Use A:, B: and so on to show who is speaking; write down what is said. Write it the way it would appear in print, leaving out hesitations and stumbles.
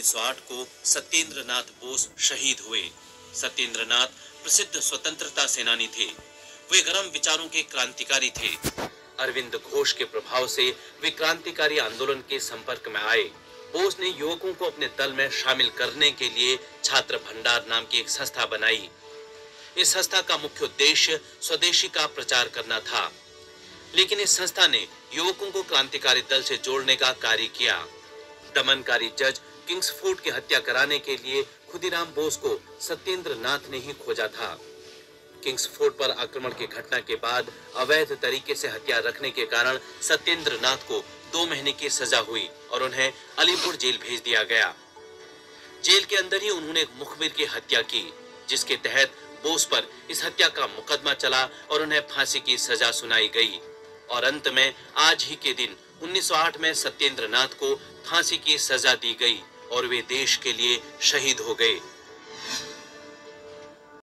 A: 1908 को सत्येंद्र नाथ बोस शहीद हुए। सत्येंद्र नाथ प्रसिद्ध स्वतंत्रता सेनानी थे। वे गर्म विचारों के क्रांतिकारी थे। अरविंद घोष के प्रभाव से वे क्रांतिकारी आंदोलन के संपर्क में आए। बोस ने युवकों को अपने दल में शामिल करने के लिए छात्र भंडार नाम की एक संस्था बनाई। इस संस्था का मुख्य उद्देश्य स्वदेशी का प्रचार करना था, लेकिन इस संस्था ने युवकों को क्रांतिकारी दल से जोड़ने का कार्य किया। दमनकारी जज किंग्सफोर्ड की हत्या कराने के लिए खुदीराम बोस को सत्येंद्र नाथ ने ही खोजा था। किंग्सफोर्ड पर आक्रमण की घटना के बाद अवैध तरीके से हथियार रखने के कारण सत्येंद्र नाथ को 2 महीने की सजा हुई और उन्हें अलीपुर जेल भेज दिया गया। जेल के अंदर ही उन्होंने एक मुखबिर की हत्या की, जिसके तहत बोस पर इस हत्या का मुकदमा चला और उन्हें फांसी की सजा सुनाई गई। और अंत में आज ही के दिन 1908 में सत्येंद्र नाथ को फांसी की सजा दी गई और वे देश के लिए शहीद हो गए।